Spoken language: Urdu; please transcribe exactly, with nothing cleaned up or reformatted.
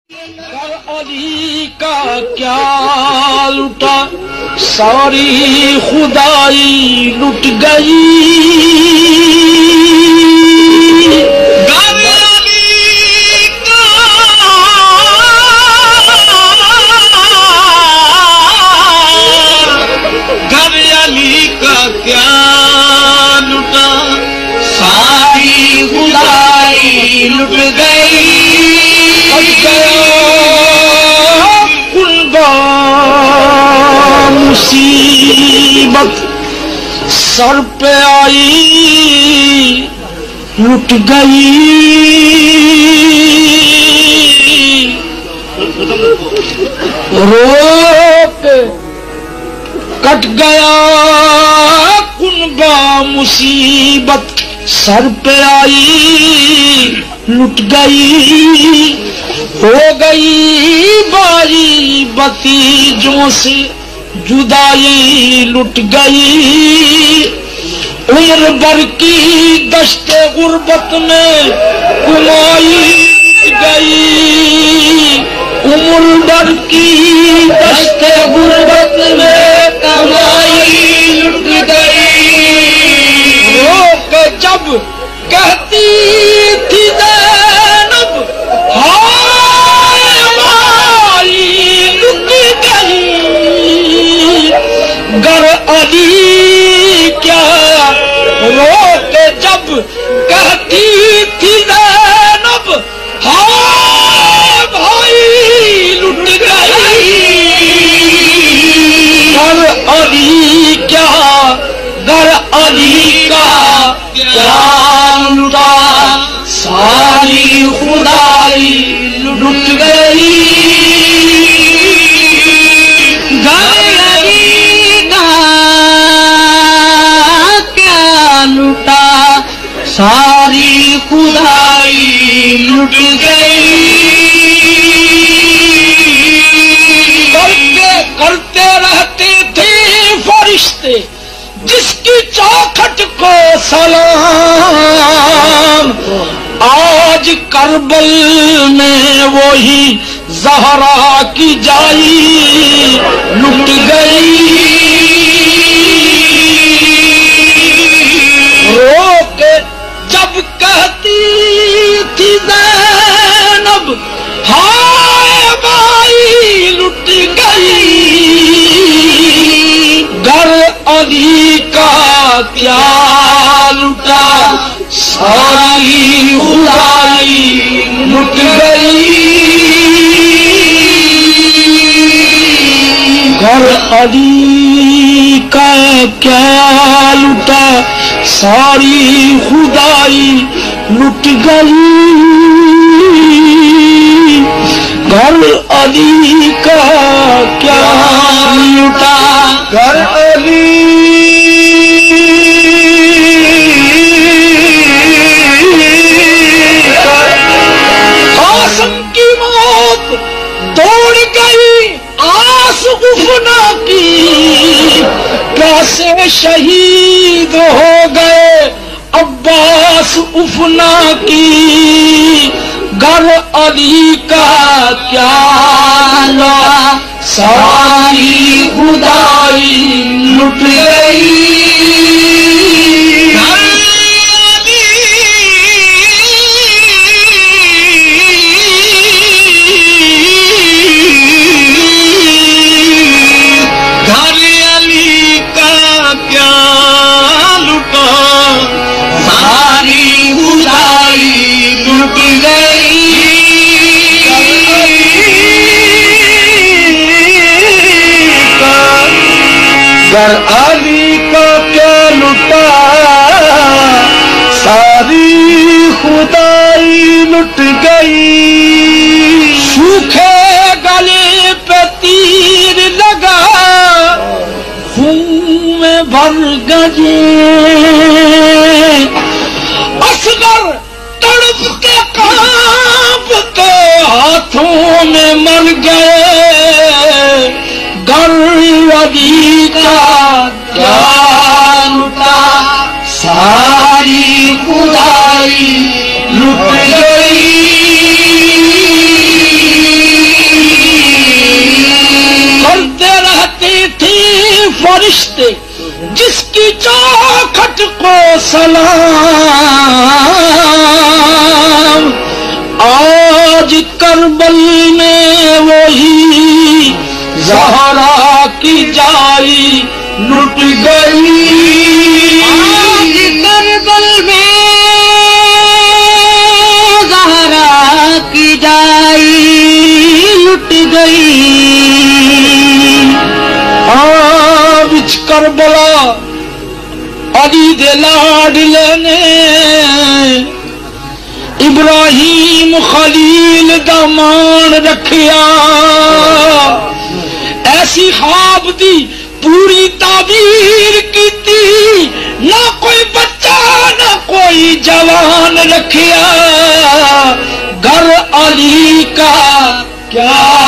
علی کا کیا لٹا ساری خدائی لٹ گئی لٹ گئی قلبا مصیبت سر پہ آئی لٹ گئی رو کے کٹ گیا قلبا مصیبت سر پہ آئی لٹ گئی ہو گئی باری بتیجوں سے جدائی لٹ گئی عمر بھر کی دشت غربت میں کمائی لٹ گئی عمر بھر کی دشت غربت میں کمائی لٹ گئی روک جب کہتی تھی زینب ہائے مائی لٹ گئی گر علی کیا روک جب کہتی تھی زینب ہائے بھائی لٹ گئی گر علی کیا گر علی کا کیا لٹا ساری خدائی لٹ گئی گر علی کا کیا لٹا ساری خدائی لٹ گئی کرتے کرتے رہتے تھے فرشتے جس کی چوکھٹ کو سلام آج کربل میں وہی زہرا کی جائی لٹ گئی رو کے جب کہتی تھی زینب ہائے بھائی لٹ گئی گر علی کا کیا لٹا ساری خدائی لٹ گئی گر علی کا کیا لٹا ساری خدائی لٹ گئی گر علی کا کیا لٹا گر علی قاسم کی موت توڑ گئی آس افنا کی کیسے شہید ہو گئے عباس افنا کی گر علی کا کیا لا ساری خدائی لٹ گئی گر علی کا کیا لٹا ساری خدائی لٹ گئی سوکھے گلے پہ تیر لگا خون میں بھر گئے اصغر تڑپ کے کانپتے ہاتھوں میں مر گئے گر علی کا کیا لٹا ساری خدائی لٹ گئی فرشتے جس کی چوکھٹ کو سلام، آج کربل میں وہی زہرا کی جائی لٹ گئی، آج کربل میں زہرا کی جائی لٹ گئی، آج کربلا علی دے لاڈلے نے ابراہیم خلیل دا مان رکھیا، ایسی خواب دی پوری تعبیر کیتی، نہ کوئی بچہ نہ کوئی جوان رکھیا، گھر علی کا کیا